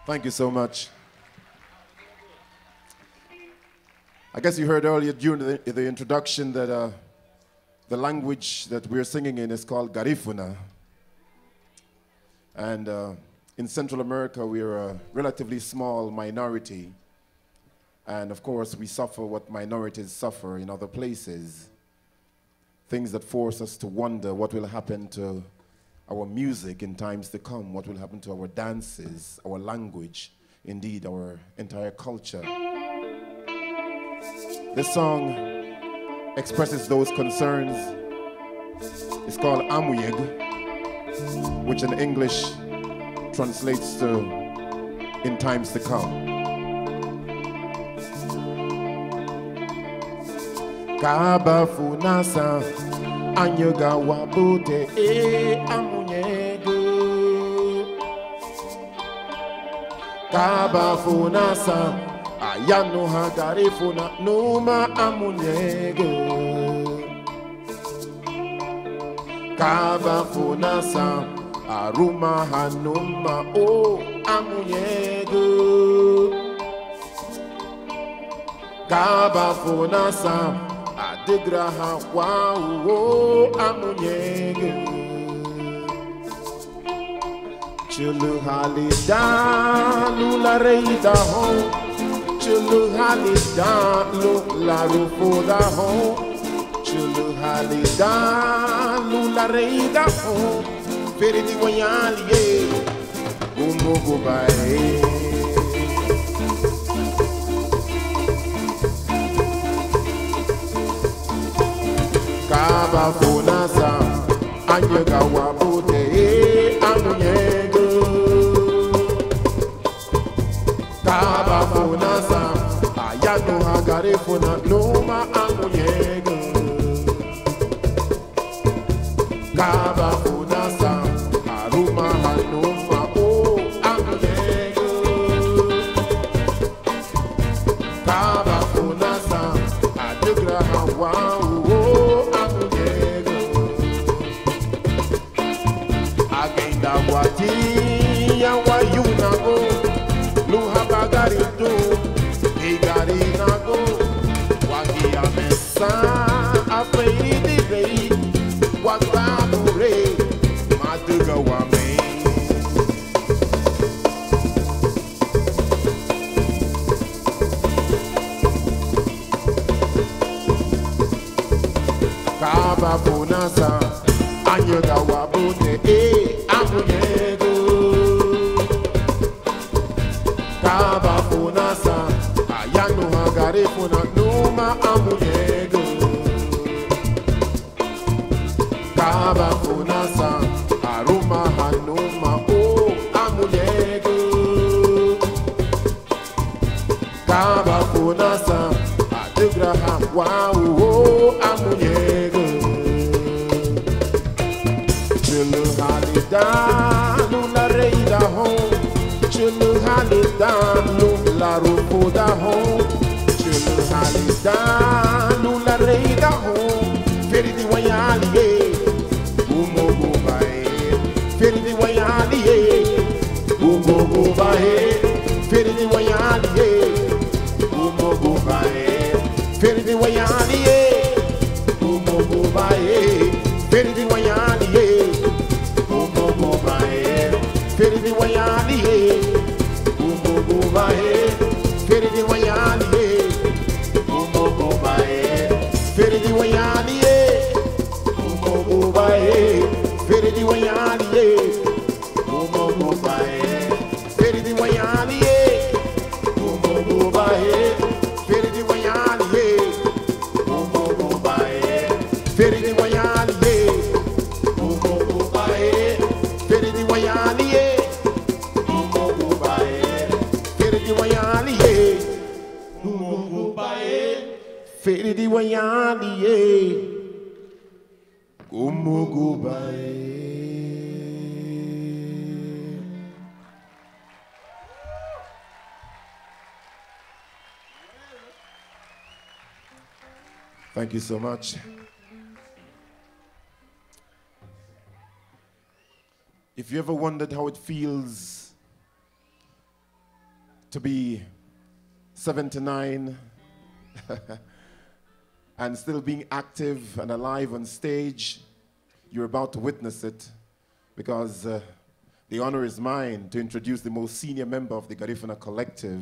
Thank you so much. I guess you heard earlier during the introduction that the language that we're singing in is called Garifuna. And in Central America, we're a relatively small minority. And of course, we suffer what minorities suffer in other places. Things that force us to wonder what will happen to our music in times to come, what will happen to our dances, our language, indeed our entire culture. This song expresses those concerns. It's called Amuyeg, which in English translates to in times to come. Kaba funasa anyoga wabute amunyego. Kaba funasa ayano hagari funa numa amunyego. Kaba funasa aruma hanuma o amunyego. Kaba funasa adigraha wow amunyege. Chulu halida lula reida ho. Chulu halida lula rufoda ho. Chulu halida lula reida ho. Feridi wanyali ye umugo bae. Kaba funasa anyega wabute amunyego. Kaba funasa ayano hagare funa numa amunyego. Kaba funasa aruma hanuma o amunyego. Kaba funasa adigra hawa. Wati ya wayunago luhabagarido igarinago wagia mesa afeidi rei wagabure maduga wame. Kaba funasa anyoga wabute amunyego. Kaba funasa ayano hagare funa numa amunyego. Kaba funasa aruma hanuma o amunyego. Kaba funasa adigraha wow o amunyego. Chulu halida lula reida ho. Chulu halida lula rufoda ho. Chulu halida lula reida ho. Feridi wayali ye umogo bae. Feridi wayali ye umogo bae. Feridi wayali ye umogo bae. Feridi wayali ye umogo bae. Feridi wayali ye umogo bae. Feridi wayali ye umogo bae. Feridi wayali ye umogo bae. Feridi wayali ye umogo bae. Feridi wayali ye umogo bae. Feridi wayali ye umogo bae. Feridi wayali ye umogo bae. Feridi wayali ye umogo bae. Feridi wayali ye umogo bae. Feridi wayali ye umogo bae. Feridi wayali ye umogo bae. Thank you so much. If you ever wondered how it feels to be 79 and still being active and alive on stage. You're about to witness it because the honor is mine to introduce the most senior member of the Garifuna Collective.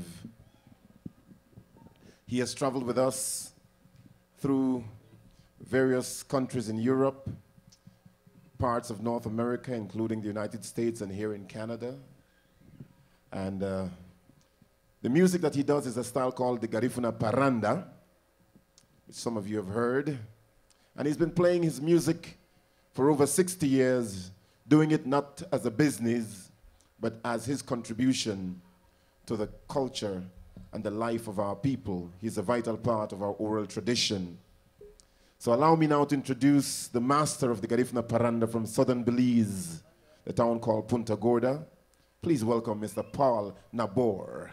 He has traveled with us through various countries in Europe, parts of North America, including the United States and here in Canada. And the music that he does is a style called the Garifuna Paranda, which some of you have heard. And he's been playing his music for over 60 years, doing it not as a business, but as his contribution to the culture and the life of our people. He's a vital part of our oral tradition. So allow me now to introduce the master of the Garifuna Paranda from southern Belize, the town called Punta Gorda. Please welcome Mr. Paul Nabor.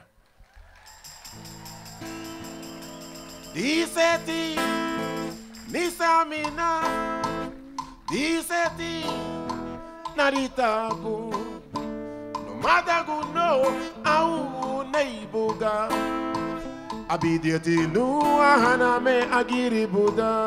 Diseti, nisamina, diseti, naritagu, no madagu no, au neibuga, abidieti nu ahana me agiri buda.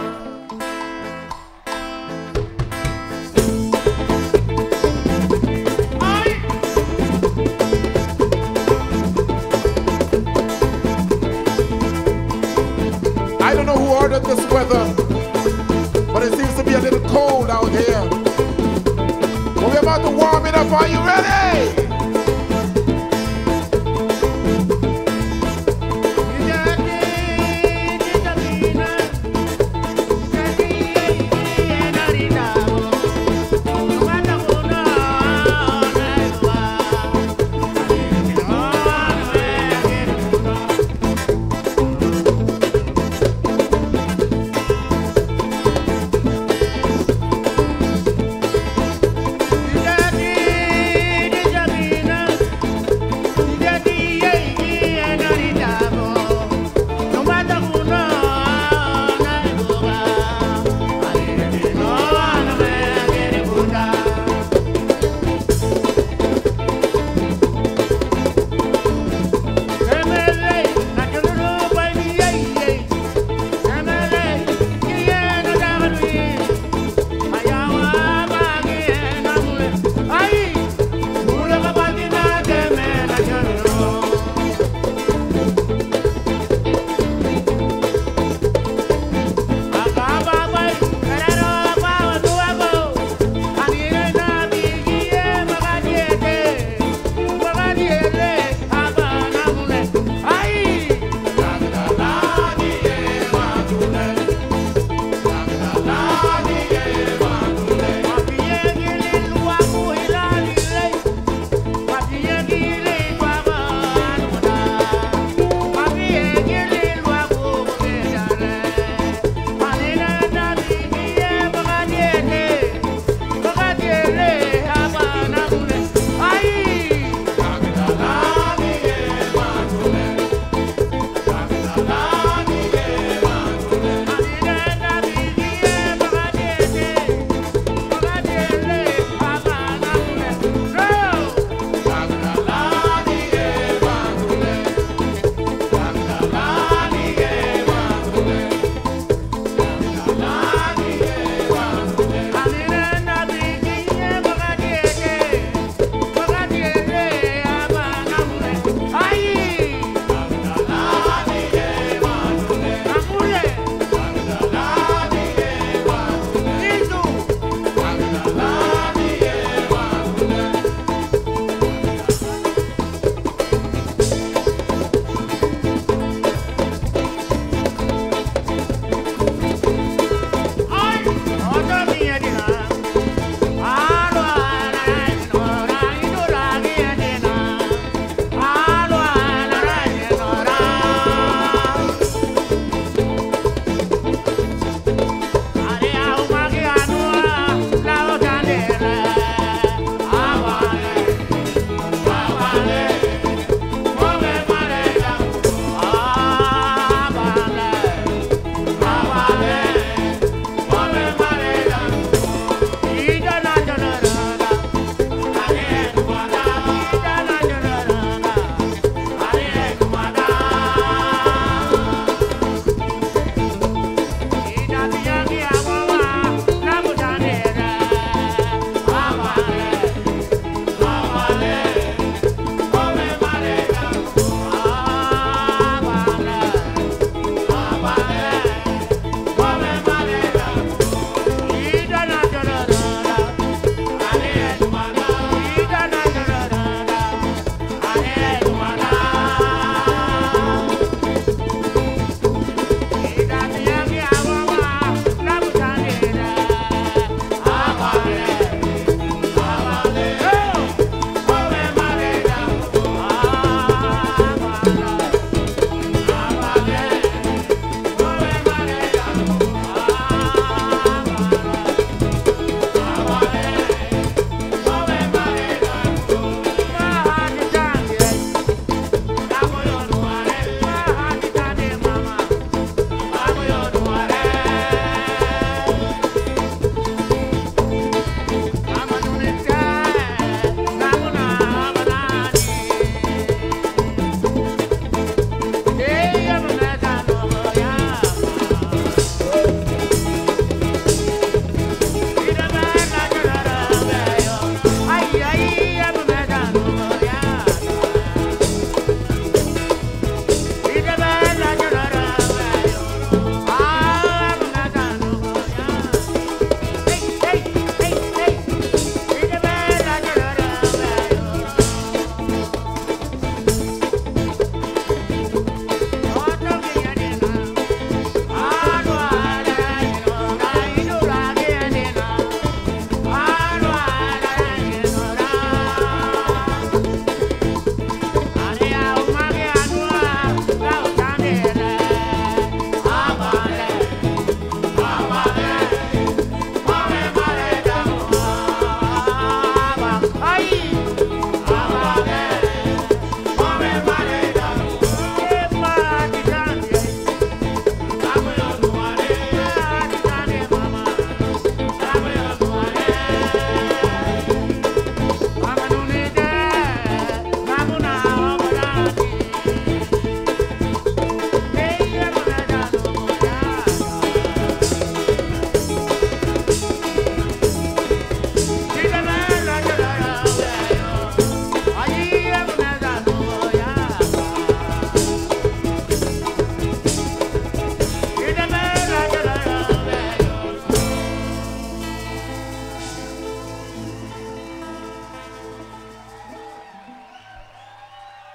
I don't know who ordered this weather, but it seems to be a little cold out here. But we're about to warm it up. Are you ready?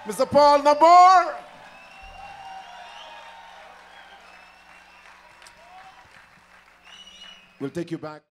Mr. Paul Nabor. We'll take you back.